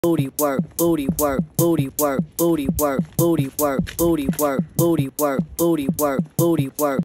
booty work, booty work, booty work, booty work, booty work, booty work, booty work, booty work, booty work, booty work.